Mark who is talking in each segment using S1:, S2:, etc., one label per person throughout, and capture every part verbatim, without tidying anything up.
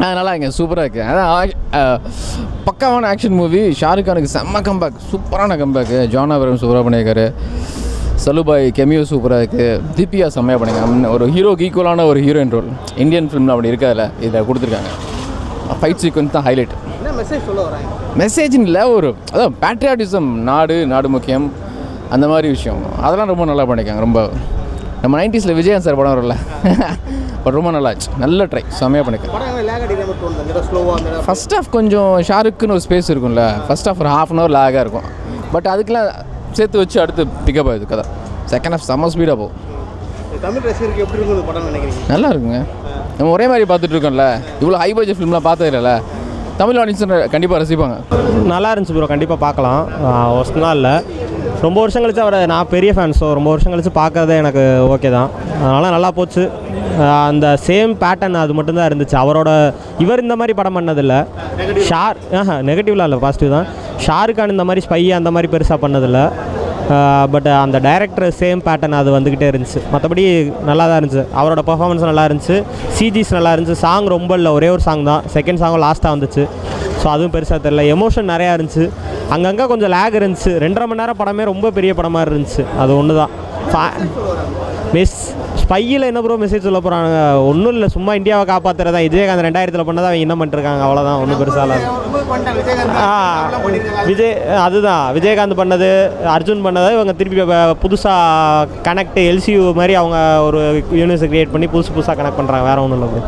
S1: நல்லா இங்கே சூப்பராக இருக்குது. அதான் பக்காவான ஆக்ஷன் மூவி. ஷாருக் கானுக்கு செம்ம கம்பேக், சூப்பரான கம்பேக்கு. ஜான் அப்ரஹாம் சூப்பராக பண்ணியிருக்காரு. சலுபாய் கெமியோ சூப்பராக இருக்குது. தீபிகா செம்மையாக பண்ணியிருக்காங்க. ஒரு ஹீரோக்கு ஈக்குவலான ஒரு ஹீரோயின் ரோல் இந்தியன் ஃபிலிமில் அப்படி இருக்காதுல்ல, இதை கொடுத்துருக்காங்க. ஃபைட் சீக்வன்ஸ் தான் ஹைலைட்.
S2: மெசேஜ் சொல்ல வராங்க.
S1: மெசேஜ்னு இல்லை, ஒரு அதான் பேட்ரியாட்டிசம், நாடு நாடு முக்கியம், அந்த மாதிரி விஷயம். அதெல்லாம் ரொம்ப நல்லா பண்ணியிருக்காங்க. ரொம்ப நம்ம நைன்டிஸில் விஜயகாந்த் சார் படம் வரல, பட் ரொம்ப நல்லாச்சு. நல்ல ட்ரை, செம்மையாக பண்ணியிருக்கேன். ஃபஸ்ட் ஆஃப் கொஞ்சம் ஷாருக்குன்னு ஒரு ஸ்பேஸ் இருக்கும்ல, ஃபஸ்ட் ஆஃப் ஒரு ஹாஃப் அன் ஹவர் லேகாக இருக்கும். பட் அதுக்கெலாம் சேர்த்து வச்சு அடுத்து பிக்கப் ஆகுது கதை. செகண்ட் ஆஃப் செம்ம ஸ்பீடாக போகும்.
S2: தமிழ் ரசிகருக்கு எப்படி இருக்குது படம் நினைக்கிறீங்க?
S1: நல்லா இருக்குங்க. நம்ம ஒரே மாதிரி பார்த்துட்டு இருக்கோம்ல, இவ்வளோ ஹை பட்ஜெட் ஃபிலிம்லாம் பார்த்தது இல்லைல்ல, தமிழ் ஆடியன்ஸ் கண்டிப்பாக ரசிப்பாங்க.
S3: நல்லா இருந்துச்சு ப்ரோ, கண்டிப்பாக பார்க்கலாம். ஒஸ்ட் நாள் ரொம்ப வருஷம் கழிச்சு அவரை, நான் பெரிய ஃபேன், ஸோ ரொம்ப வருஷம் கழிச்சு பார்க்கறதே எனக்கு ஓகே தான். அதனால் நல்லா போச்சு. அந்த சேம் பேட்டர்ன் அது மட்டும்தான் இருந்துச்சு அவரோட. இவர் இந்த மாதிரி படம் பண்ணதில்லை. ஷார் ஆஹா நெகட்டிவ்லாம் இல்லை, பாசிட்டிவ் தான். ஷாருக் கான் இந்த மாதிரி ஸ்பை அந்த மாதிரி பெருசாக பண்ணதில்லை. பட் அந்த டைரக்டர் சேம் பேட்டர்ன் அது வந்துக்கிட்டே இருந்துச்சு. மற்றபடி நல்லா தான் இருந்துச்சு. அவரோட பர்ஃபார்மன்ஸ் நல்லா இருந்துச்சு. சிஜிஸ் நல்லா இருந்துச்சு. சாங் ரொம்ப இல்லை, ஒரே ஒரு சாங் தான். செகண்ட் சாங்கும் லாஸ்ட்டாக வந்துச்சு. ஸோ அதுவும் பெருசாக தெரில. எமோஷன் நிறையா இருந்துச்சு. அங்கங்கே கொஞ்சம் லேக் இருந்துச்சு. ரெண்டரை மணி நேரம் படமே ரொம்ப பெரிய படமாக இருந்துச்சு. அது ஒன்று தான். மிஸ் ஸ்பையில் என்ன ப்ரோ மெசேஜ் சொல்ல போகிறாங்க? ஒன்றும் இல்லை, சும்மா இந்தியாவை காப்பாற்றுறதா. விஜயகாந்த் ரெண்டாயிரத்தில் பண்ணதான் அவங்க என்ன பண்ணிருக்காங்க, அவ்வளோதான். ஒன்றும் பெருசாக ஆ விஜய் அதுதான் விஜயகாந்த் பண்ணது, அர்ஜுன் பண்ணதை இவங்க திருப்பி புதுசாக கனெக்ட் எல்சியூ மாதிரி அவங்க ஒரு யூனிவர்ஸை கிரியேட் பண்ணி புதுசு புதுசாக கனெக்ட் பண்ணுறாங்க. வேறு ஒன்றும் இல்லை ப்ரோ.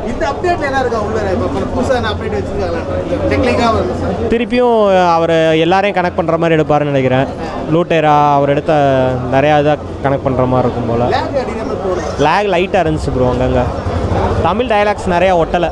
S3: திருப்பியும் அவர் எல்லாரையும் கனெக்ட் பண்ணுற மாதிரி எடுப்பாருன்னு நினைக்கிறேன். லூட்டேரா அவர் எடுத்த நிறையா இதாக கனெக்ட் பண்ணுற மாதிரி இருக்கும் போல். லேக் லைட்டாக இருந்துச்சு ப்ரோ. அங்கங்கே தமிழ் டைலாக்ஸ் நிறையா ஒட்டலை.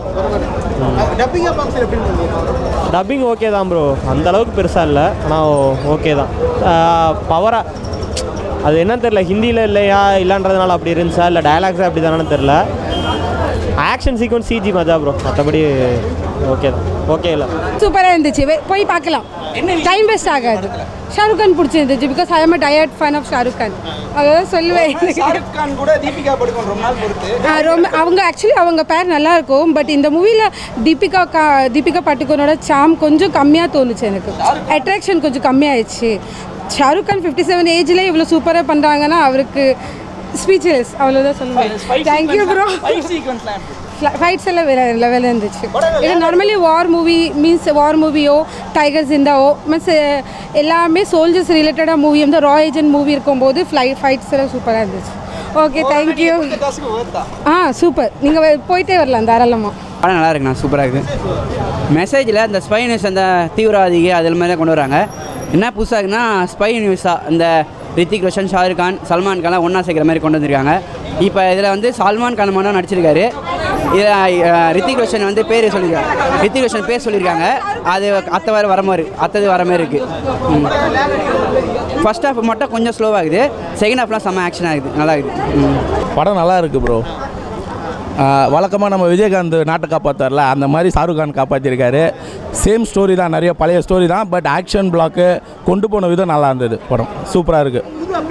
S3: டப்பிங் ஓகே தான் ப்ரோ, அந்தளவுக்கு பெருசாக இல்லை, ஆனால் ஓகே தான். பவராக அது என்னன்னு தெரில, ஹிந்தியில் இல்லையா இல்லைன்றதுனால அப்படி இருந்துச்சா இல்லை டைலாக்ஸாக அப்படி தானே தெரில. ஆக்ஷன் சீக்வன்ஸ் சிஜி மஜா ப்ரோ, மற்றபடி ஓகே தான். ஓகே இல்லை
S4: சூப்பராக இருந்துச்சு, போய் பார்க்கலாம். டைம் வேஸ்ட் ஆகாது. ஷாருக் கான் பிடிச்சிருந்துச்சு. Because I am a diehard fan of Shahrukh Khan. அதான் சொல்லுவேன்.
S2: ஷாருக் கான் கூட தீபிகா படுகோன் ரொம்ப நாள் பொறுத்து
S4: ரொம்ப அவங்க ஆக்சுவலி அவங்க பேர் நல்லா இருக்கும். பட் இந்த மூவியில் தீபிகா கா தீபிகா படுகோனோட சாம் கொஞ்சம் கம்மியாக தோணுச்சு எனக்கு. அட்ராக்ஷன் கொஞ்சம் கம்மியாகிடுச்சு. ஷாருக் கான் ஃபிஃப்டி செவன் ஏஜில் இவ்வளோ சூப்பராக பண்ணுறாங்கன்னா அவருக்கு ஸ்பீச்லெஸ், அவ்வளோதான் சொல்லுவேன். Thank you bro. ஃபைட்ஸ் எல்லாம் வேறு லெவலில் இருந்துச்சு. இது normally war movie means war மூவியோ டைகர் ஜிந்தாவோ மீன்ஸ் எல்லாமே சோல்ஜர்ஸ் ரிலேட்டடாக மூவி வந்து ரா ஏஜென்ட் மூவி இருக்கும்போது ஃப்ளை ஃபைட்ஸ் எல்லாம் சூப்பராக இருந்துச்சு. Okay thank you. ஆ சூப்பர், நீங்கள் போயிட்டே வரலாம் தாராளமாக.
S5: படம் நல்லா இருக்குண்ணா, சூப்பராக இருக்குது. மெசேஜில் அந்த ஸ்பை நியூஸ், அந்த தீவிரவாதிகள் அதில் மாதிரி தான் கொண்டு வராங்க. என்ன புதுசாக இருக்குன்னா ஸ்பை நியூஸாக இந்த ரித்திக் ரோஷன், ஷாருக் கான், சல்மான் கான்லாம் ஒன்றா சேர்க்குற மாதிரி கொண்டு வந்திருக்காங்க. இப்போ இதில் வந்து சல்மான் கான் மட்டும் நடிச்சிருக்காரு. இதில் ரித்திக் ரோஷன் வந்து பேர் சொல்லியிருக்காங்க, ரித்திக் ரோஷன் பேர் சொல்லியிருக்காங்க. அது அத்தை வேறு வர மாதிரி அத்தது வர மாதிரி இருக்குது. ஃபர்ஸ்ட் ஹாஃப் மட்டும் கொஞ்சம் ஸ்லோவாகுது, செகண்ட் ஹாஃப்லாம் செம்ம ஆக்ஷன் ஆகுது, நல்லா இருக்குது.
S6: படம் நல்லா இருக்குது ப்ரோ. வழக்கமாக நம்ம விஜயகாந்த் நாட்டை காப்பாற்றார்ல, அந்த மாதிரி ஷாருக் கான் காப்பாற்றிருக்காரு. சேம் ஸ்டோரி தான், நிறைய பழைய ஸ்டோரி தான். பட் ஆக்ஷன் பிளாக்கு கொண்டு போன விதம் நல்லா இருந்தது. படம் சூப்பராக இருக்குது.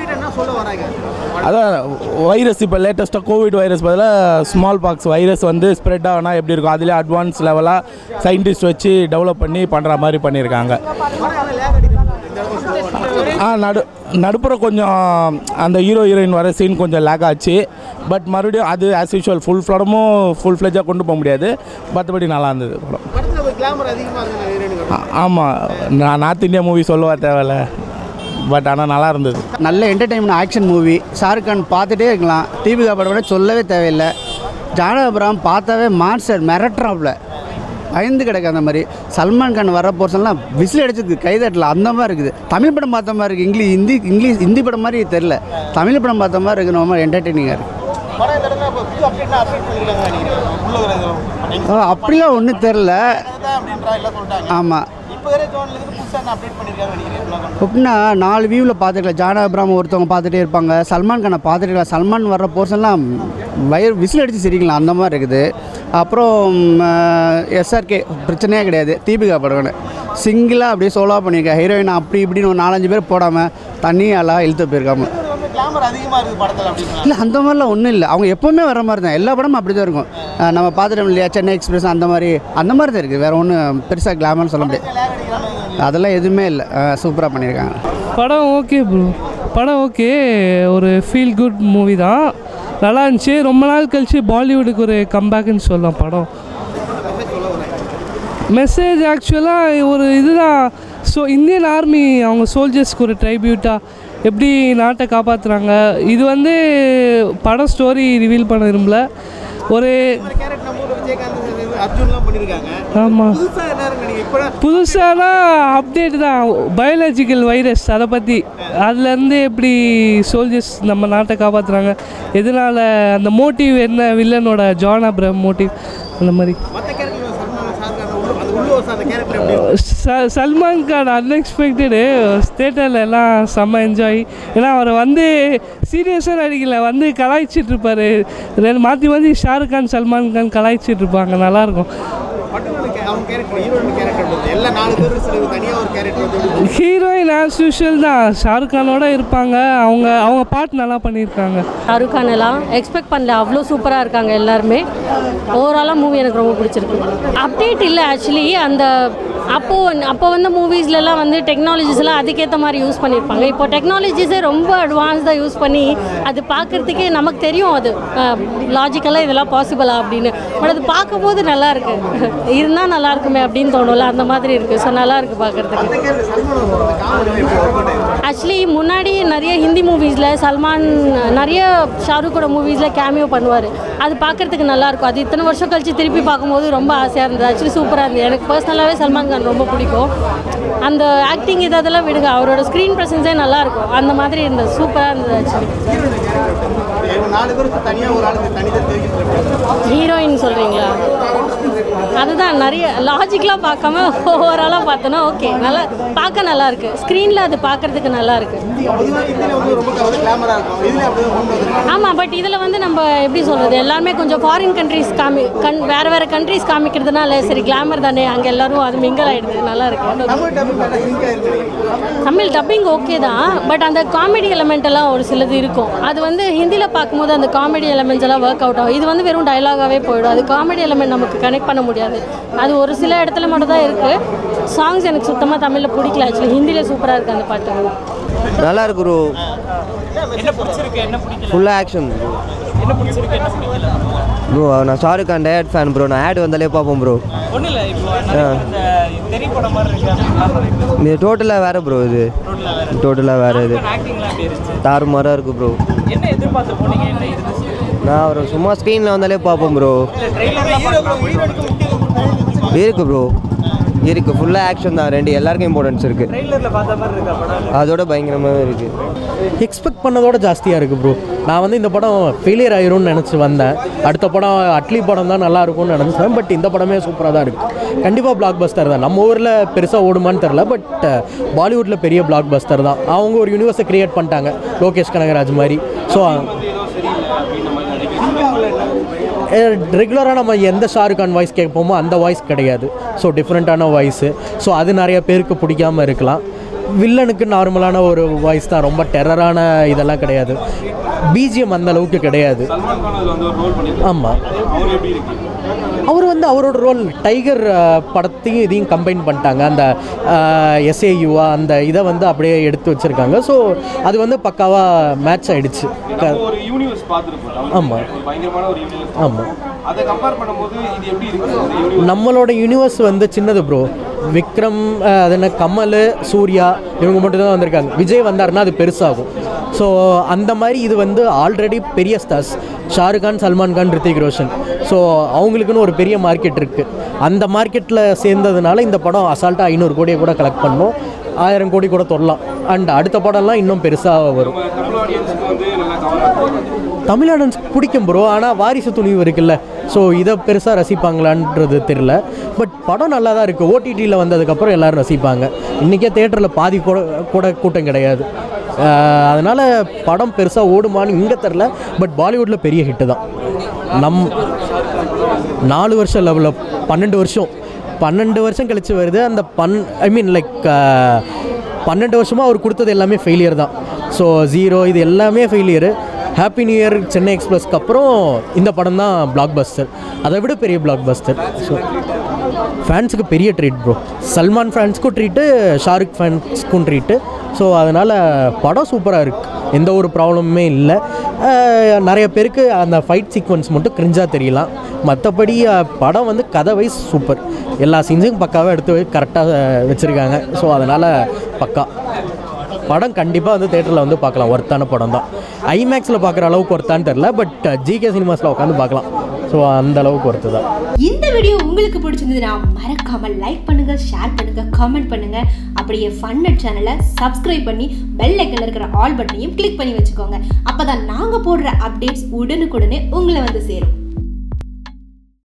S6: அதான் வைரஸ், இப்போ லேட்டஸ்ட்டாக கோவிட் வைரஸ் பதிலாக ஸ்மால் பாக்ஸ் வைரஸ் வந்து ஸ்ப்ரெட் ஆகினா எப்படி இருக்கும், அதிலே அட்வான்ஸ் லெவலாக சயின்டிஸ்ட் வச்சு டெவலப் பண்ணி பண்ணுற மாதிரி பண்ணியிருக்காங்க. ஆ நடு நடுப்புற கொஞ்சம் அந்த ஹீரோ ஹீரோயின் வர சீன் கொஞ்சம் லேக் ஆச்சு. பட் மறுபடியும் அது ஆஸ் யூஷுவல் ஃபுல் ஃப்ளடமும் ஃபுல் ஃப்ளெஜாக கொண்டு போக முடியாது. மற்றபடி நல்லா இருந்தது படம். ஆமாம், நான் நார்த் இந்தியா மூவி சொல்லவா தேவையில்ல, பட் ஆனால் நல்லா இருந்தது.
S7: நல்ல entertainment action movie. Shahrukh Khan பார்த்துட்டே இருக்கலாம். தீபிகா படுகோனே சொல்லவே தேவையில்லை. ஜான் அப்ரஹாம் பார்த்தாவே மான்ஸ்டர் மிரட்டுறாப்புல, பயந்து கிடக்கு. அந்த மாதிரி சல்மான் கான் வர போர்ஷன்லாம் விசில் அடிச்சிருக்கு, கைதட்டல அந்த மாதிரி இருக்குது. தமிழ் படம் பார்த்த மாதிரி இருக்குது. இங்கிலீஷ் ஹிந்தி இங்கிலீஷ் ஹிந்தி படம் மாதிரி தெரில, தமிழ் படம் பார்த்த மாதிரி இருக்குது. ரொம்ப என்டர்டெய்னிங்காக இருக்குது. அப்படிலாம் ஒன்றும் தெரில. ஆமாம், எப்படின்னா நாலு வியூவில் பார்த்துக்கலாம். ஜான் அப்ரஹாம் ஒருத்தவங்க பார்த்துட்டே இருப்பாங்க, சல்மான் கானை பார்த்துட்டு இருக்கலாம். சல்மான் வர்ற போர்ஷன்லாம் வயிறு விசில் அடித்து சிரிக்கலாம், அந்த மாதிரி இருக்குது. அப்புறம் எஸ்ஆர்கே பிரச்சனையே கிடையாது. தீபிகா படுகோனே சிங்கிளாக அப்படியே சோலோவாக பண்ணியிருக்கேன். ஹீரோயின் அப்படி இப்படின்னு ஒரு நாலஞ்சு பேர் போடாமல் தண்ணியெல்லாம் இழுத்து போயிருக்காம
S2: கிளாமர் அதிகமாக இருக்குது படத்தில் அப்படின்னு
S7: இல்லை அந்த மாதிரிலாம் ஒன்றும் இல்லை. அவங்க எப்போவுமே வர மாதிரி தான், எல்லா படமும் அப்படி தான் இருக்கும். அஹ் நம்ம பார்த்துட்டோம் இல்லையா சென்னை எக்ஸ்பிரஸ் அந்த மாதிரி அந்த மாதிரி தான் இருக்குது. வேறு ஒன்றும் பெருசாக கிளாமர்னு சொல்ல முடியாது. அதெல்லாம் எதுவுமே இல்லை. சூப்பராக பண்ணியிருக்காங்க.
S8: படம் ஓகே ப்ரோ, படம் ஓகே, ஒரு ஃபீல் குட் மூவி தான், நல்லா இருந்துச்சு. ரொம்ப நாள் கழிச்சு பாலிவுட்டுக்கு ஒரு கம்பேக்குன்னு சொல்லலாம் படம். மெசேஜ் ஆக்சுவலாக ஒரு இதுதான். ஸோ இந்தியன் ஆர்மி அவங்க சோல்ஜர்ஸ்க்கு ஒரு ட்ரைபியூட்டாக எப்படி நாட்டை காப்பாற்றுறாங்க. இது வந்து படம் ஸ்டோரி ரிவீல் பண்ண விரும்பல. ஒரு ஆமாம் புதுசானா அப்டேட் தான், பயாலஜிக்கல் வைரஸ் அதை பற்றி, அதுலேருந்து எப்படி சோல்ஜர்ஸ் நம்ம நாட்டை காப்பாற்றுறாங்க, எதனால் அந்த மோட்டிவ் என்ன, வில்லனோட ஜான் அப்ரஹாம் மோட்டிவ் அந்த மாதிரி. சல்மான் கான் அன்எக்ஸ்பெக்டடு தேட்டரில் எல்லாம் செம்ம என்ஜாய். ஏன்னா அவரை வந்து சீரியஸாக நடிக்கல, வந்து கலாய்ச்சிட்டு இருப்பார். ரெண்டு மாற்றி மாற்றி ஷாருக் கான் சல்மான் கான் கலாய்ச்சிட்டு இருப்பாங்க, நல்லாயிருக்கும். ஹீரோயின் ஆஸ் யூஷுவல் தான், ஷாருக் கானோட இருப்பாங்க. அவங்க அவங்க பாட்டு நல்லா பண்ணியிருக்காங்க.
S9: ஷாருக் கான் எல்லாம் எக்ஸ்பெக்ட் பண்ணல, அவ்வளோ சூப்பராக இருக்காங்க எல்லாருமே. ஓவராலாக மூவி எனக்கு ரொம்ப பிடிச்சிருக்கு. அப்டேட் இல்லை ஆக்சுவலி, அந்த அப்போது அப்போ வந்து மூவிஸ்லலாம் வந்து டெக்னாலஜிஸ் எல்லாம் அதுக்கேற்ற மாதிரி யூஸ் பண்ணியிருப்பாங்க. இப்போ டெக்னாலஜிஸே ரொம்ப அட்வான்ஸ்டாக யூஸ் பண்ணி அது பார்க்குறதுக்கே நமக்கு தெரியும் அது லாஜிக்கலாக இதெல்லாம் பாசிபிளா அப்படின்னு. பட் அது பார்க்கும்போது நல்லாயிருக்கு, இருந்தால் நல்லா இருக்குமே அப்படின்னு தோணும்ல, அந்த மாதிரி இருக்குது. ஸோ நல்லாயிருக்கு பார்க்குறதுக்கு. ஆக்சுவலி முன்னாடி நிறைய ஹிந்தி மூவிஸில் சல்மான் நிறைய ஷாருக்கோட மூவிஸில் கேமியோ பண்ணுவார். அது பார்க்குறதுக்கு நல்லாயிருக்கும். அது இத்தனை வருஷம் கழிச்சு திருப்பி பார்க்கும்போது ரொம்ப ஆசையாக இருந்தது. ஆக்சுவலி சூப்பராக இருந்தது. எனக்கு பர்சனலாகவே சல்மான் கான் ரொம்ப பிடிக்கும். அந்த ஆக்டிங் இதெல்லாம் விடுங்க, அவரோட ஸ்க்ரீன் ப்ரெசன்ஸே நல்லாயிருக்கும். அந்த மாதிரி இருந்தது, சூப்பராக இருந்தது. ஆக்சுவலி ஹீரோயின் சொல்கிறீங்களா? அதுதான் நிறைய லாஜிக்கலாக பார்க்காம ஓவராலாக பார்த்தோன்னா ஓகே, நல்லா பார்க்க நல்லாயிருக்கு. ஸ்க்ரீனில் அது பார்க்குறதுக்கு நல்லாயிருக்கு. ஆமாம், பட் இதில் வந்து நம்ம எப்படி சொல்கிறது, எல்லாருமே கொஞ்சம் ஃபாரின் கண்ட்ரிஸ் காமி கண் வேறு வேறு கண்ட்ரிஸ் காமிக்கிறதுனால சரி கிளாமர் தானே, அங்கே எல்லோரும் அது மிங்கல் ஆகிடுது, நல்லாயிருக்கு. தமிழ் டப்பிங் ஓகே தான், பட் அந்த காமெடி எலமெண்ட் எல்லாம் ஒரு சிலது இருக்கும். அது வந்து ஹிந்தியில் பார்க்கும்போது அந்த காமெடி எலமெண்ட்ஸ் எல்லாம் ஒர்க் அவுட் ஆகும். இது வந்து வெறும் டைலாகாகவே போயிடும். அது காமெடி எலமெண்ட் நமக்கு கனெக்ட் பண்ண முடியாது. அது ஒரு சில இடத்துல மட்டும் தான் இருக்குது. சாங்ஸ் எனக்கு சுத்தமாக தமிழில் பிடிக்கல. ஆக்சுவலி ஹிந்தியில் சூப்பராக இருக்குது அந்த பாட்டு.
S10: நல்லா இருக்கு ப்ரோ. ஃபுல்லாக ஆக்ஷன் ப்ரோ. நான் ஷாருக் கான் டயட் ஃபேன் ப்ரோ. நான் ஆட் வந்தாலே பார்ப்போம் ப்ரோ. இது டோட்டலாக வேறு ப்ரோ. இது டோட்டலாக வேறு. இது தாறுமாறாக இருக்குது ப்ரோ. நான் ஒரு சும்மா ஸ்க்ரீனில் வந்தாலே பார்ப்போம் ப்ரோ. இருக்கு ப்ரோ, இருக்குது. ஃபுல்லாக ஆக்ஷன் தான். ரெண்டு எல்லாருக்கும் இம்பார்ட்டன்ஸ் இருக்குது. அதோட பயங்கரமாகவே இருக்குது.
S3: எக்ஸ்பெக்ட் பண்ணதோட ஜாஸ்தியாக இருக்குது ப்ரோ. நான் வந்து இந்த படம் ஃபெயிலியர் ஆயிரும்னு நினச்சி வந்தேன். அடுத்த படம் அட்லி படம் தான் நல்லா இருக்கும்னு நினச்சேன். பட் இந்த படமே சூப்பராக தான் இருக்குது. கண்டிப்பாக பிளாக் பஸ்டர் தான். நம்ம ஊரில் பெருசாக ஓடுமான்னு தெரில, பட் பாலிவுட்டில் பெரிய பிளாக் பஸ்டர் தான். அவங்க ஒரு யூனிவர்ஸை க்ரியேட் பண்ணிட்டாங்க, லோகேஷ் கனகராஜ் மாதிரி. ஸோ ரெகுலராக நம்ம எந்த ஷாருக் கான் வாய்ஸ் கேட்போமோ அந்த வாய்ஸ் கிடையாது. ஸோ டிஃப்ரெண்ட்டான வாய்ஸு. ஸோ அது நிறைய பேருக்கு பிடிக்காமல் இருக்கலாம். வில்லனுக்கு நார்மலான ஒரு வாய்ஸ் தான், ரொம்ப டெரரான இதெல்லாம் கிடையாது. பிஜிஎம் அந்த அளவுக்கு கிடையாது. ஆமாம், அவர் வந்து அவரோட ரோல் டைகர் படத்தையும் இதையும் கம்பைன் பண்ணிட்டாங்க. அந்த எஸ்ஏயுவா அந்த இதை வந்து அப்படியே எடுத்து வச்சுருக்காங்க. ஸோ அது வந்து பக்காவாக மேட்ச் ஆகிடுச்சு. ஆமாம் ஆமாம். நம்மளோட யூனிவர்ஸ் வந்து சின்னது ப்ரோ. விக்ரம், அது என்ன, கமல், சூர்யா இவங்க மட்டும்தான் வந்திருக்காங்க. விஜய் வந்தாருன்னா அது பெருசாகும். ஸோ அந்த மாதிரி இது வந்து ஆல்ரெடி பெரிய ஸ்டார்ஸ், ஷாருக் கான், சல்மான் கான், ரித்திக் ரோஷன். ஸோ அவங்களுக்குன்னு ஒரு பெரிய மார்க்கெட் இருக்குது. அந்த மார்க்கெட்டில் சேர்ந்ததுனால இந்த படம் அசால்ட்டாக ஐநூறு கோடியை கூட கலெக்ட் பண்ணோம், ஆயிரம் கோடி கூட தொடலாம். அண்ட் அடுத்த படம்லாம் இன்னும் பெருசாக வரும். தமிழ் ஆடியன்ஸ் பிடிக்கும் ப்ரோ. ஆனால் வாரிசு துணிவு இருக்குல்ல, ஸோ இதை பெருசாக ரசிப்பாங்களான்றது தெரில. பட் படம் நல்லா தான் இருக்குது. ஓடிடியில் வந்ததுக்கப்புறம் எல்லோரும் ரசிப்பாங்க. இன்றைக்கே தேட்டரில் பாதி கூட கூட கூட்டம் கிடையாது. அதனால் படம் பெருசாக ஓடுமான்னு இங்கே தெரில. பட் பாலிவுட்டில் பெரிய ஹிட்டு தான். நம் நாலு வருஷம் லெவலில் பன்னெண்டு வருஷம் பன்னெண்டு வருஷம் கழித்து வருது. அந்த பன் ஐ மீன் லைக் பன்னெண்டு வருஷமாக அவர் கொடுத்தது எல்லாமே ஃபெயிலியர் தான்.
S11: ஸோ ஜீரோ இது எல்லாமே failure. Happy new year Chennai எக்ஸ்பிரஸ்க்கு அப்புறம் இந்த படம் தான் பிளாக் பஸ்டர், அதை விட பெரிய பிளாக் பஸ்டர். ஸோ ஃபேன்ஸுக்கு பெரிய ட்ரீட் ப்ரோ, சல்மான் ஃபேன்ஸுக்கும் ட்ரீட்டு, ஷாருக் ஃபேன்ஸுக்கும் ட்ரீட்டு. ஸோ அதனால் படம் சூப்பராக இருக்குது, எந்த ஒரு ப்ராப்ளமுமே இல்லை. நிறைய பேருக்கு அந்த ஃபைட் சீக்வன்ஸ் மட்டும் கிரிஞ்சாக தெரியலாம், மற்றபடி படம் வந்து கதை வைஸ் சூப்பர், எல்லா சீன்ஸும் பக்காவாக எடுத்து கரெக்டாக வச்சுருக்காங்க. ஸோ அதனால் பக்கா படம் கண்டிப்பாக வந்து தேட்டரில் வந்து பார்க்கலாம், ஒர்த்தான படம் தான். ஐமேக்ஸில் பார்க்குற அளவுக்கு ஒர்த்தான்னு தெரில, பட் ஜிகே சினிமாஸில் உட்காந்து பார்க்கலாம். ஸோ அந்த அளவுக்கு ஒர்த்து தான்.
S12: இந்த வீடியோ உங்களுக்கு பிடிச்சிருந்ததுன்னா மறக்காமல் லைக் பண்ணுங்கள், ஷேர் பண்ணுங்கள், கமெண்ட் பண்ணுங்கள். அப்படியே ஃபன்னட் சேனலை சப்ஸ்கிரைப் பண்ணி பெல் ஐக்கனில் இருக்கிற ஆல் பட்டனையும் கிளிக் பண்ணி வச்சுக்கோங்க. அப்போ தான் நாங்கள் போடுற அப்டேட்ஸ் உடனுக்குடனே உங்களை வந்து சேரும்.